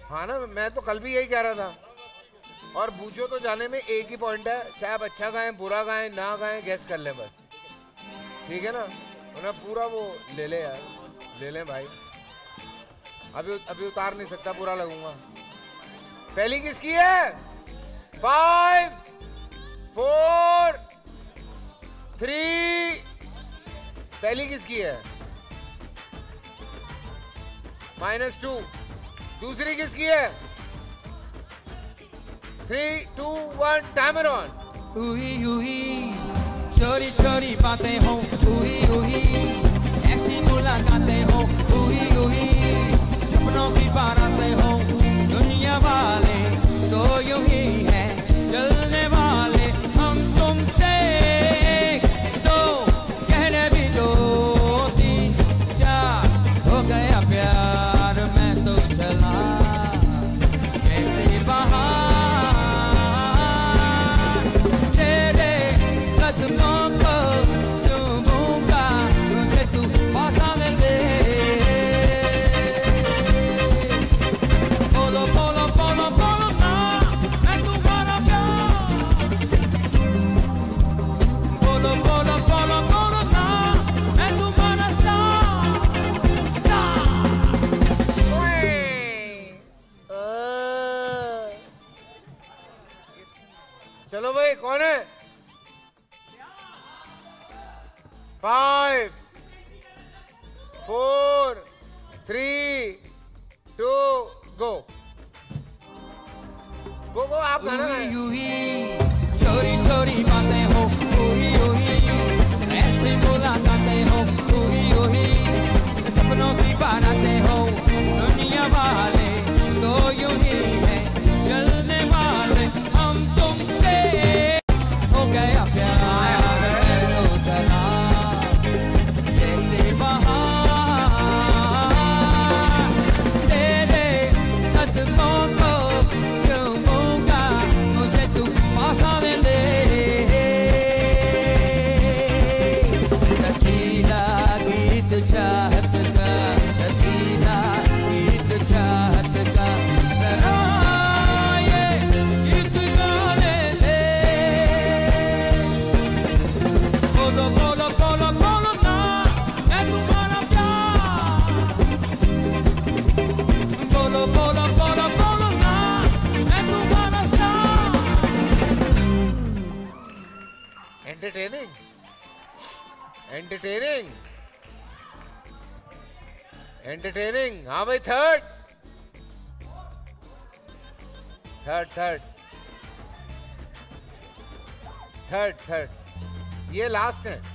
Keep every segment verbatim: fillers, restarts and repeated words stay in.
हाँ ना, मैं तो कल भी यही कह रहा था। और बूझो तो जाने में एक ही पॉइंट है, चाहे आप अच्छा गाएं बुरा गाएं ना गाएं, गैस कर लें बस, ठीक है ना? उन्हें पूरा वो ले ले यार, ले लें भाई। अभी अभी उतार नहीं सकता, बुरा लगूंगा। पहली किसकी है? फाइव फोर थ्री, पहली किसकी है? Minus two. दूसरी किसकी है? Three two one, timer on. उही उही चोरी चोरी बातें हो, उही उही ऐसी मुलाकातें हो, उही उही सपनों की बारातें हो। दुनिया वाले तो यूं ही है, जलने वाले हम तुमसे। दो कहने भी दो, तीन चार हो गया प्यार, मैं तो चला कैसे बाहर। तेरे कदमों को चूमूंगा, मुझे तू पसंद दे। बोलो बोलो बोलो बोलो ना, मैं तुम्हारा प्यार। बोलो बोलो बोलो बोलो ना, मैं तुम्हारा स्टार स्टार। चलो भाई, कौन है? Five four three two go go go. आप गाना है। उही उही चोरी चोरी बातें हो, उही उही ऐसी मुलाकातें हो, उही उही सपनों की बारातें हो। दुनिया वाले तो यूं ही है, जलने वाले हम तुमसे। हो गया प्यार, मैं तो चला जैसे बाहर। तेरे कदमों को चूमूंगा, मुझे तू पसंद दे। रसीला गीत चाहत का, रसीला गीत चाहत का, जरा ये गीत गाने दे। बोलो बोलो बोलो बोलो ना, मैं तुम्हारा प्यार। बोलो बोलो बोलो बोलो ना, मैं तुम्हारा स्टार। Entertaining entertaining entertaining. हाँ भाई, third third third third third ये लास्ट है,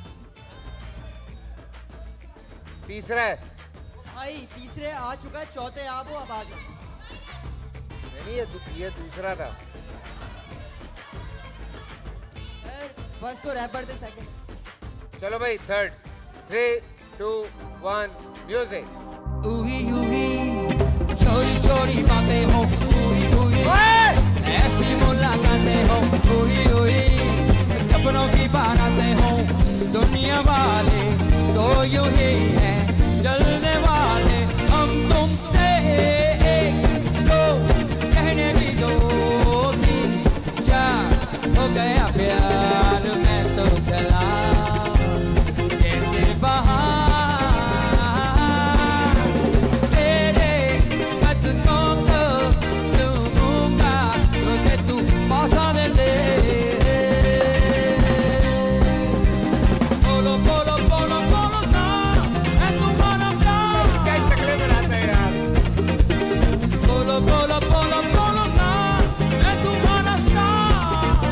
तीसरा है। भाई तीसरे आ चुका है, चौथे आप हो, अब आ जाओ। नहीं, ये दू- ये दूसरा था। फर्स्ट तो रैपर थे, सेकंड। चलो भाई, third. Three two one, music. उही उही चोरी चोरी बातें हो, उही उही ऐसी मुलाकातें हो, उही उही सपनों की बारातें हो। दुनिया वाले तो यूं ही है, जलने वाले हम तुमसे। एक दो कहने भी दो, तीन चार हो गया प्यार, मैं तो चला कैसे बाहर। तेरे कदमों को चूमूंगा, मुझे तू पसंद दे। बोलो बोलो बोलो बोलो ना, मैं तुम्हारा प्यार। क्या शक्लें बनाते हैं यार। बोलो बोलो बोलो बोलो ना, मैं तुम्हारा स्टार।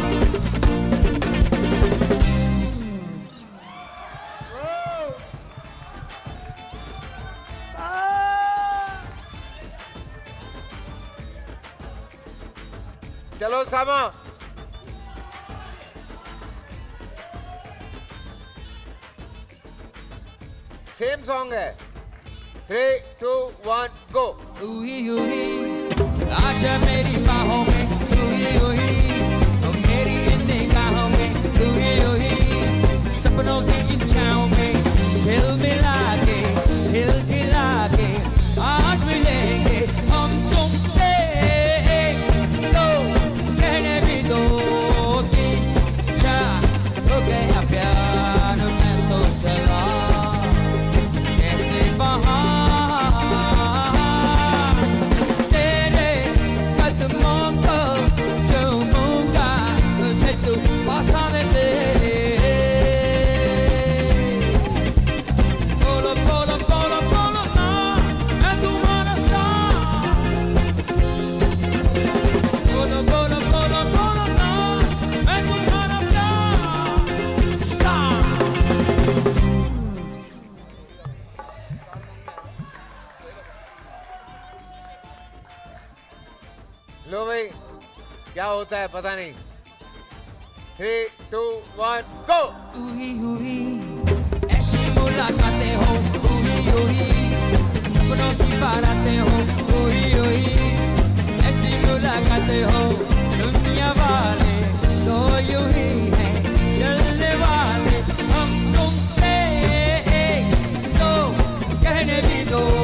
चलो सामा, सेम सॉन्ग है। Three two one, go. उही उही आजा मेरी बाहों में, उही उही ओ मेरी इन निगाहों में, उही उही सपनों की इन छाँव में झिलमिला के, हिल खिला के आज मिलेंगे हम तुमसे। लो भाई, क्या होता है पता नहीं। Three two one go. हुई हुई ऐसी मुलाकातें हो, हुई हुई सपनों की बारातें हो, हुई हुई ऐसी मुलाकातें हो। दुनिया वाले तो यूं ही हैं चलने वाले, हम तुमसे एक दो कहने भी दो।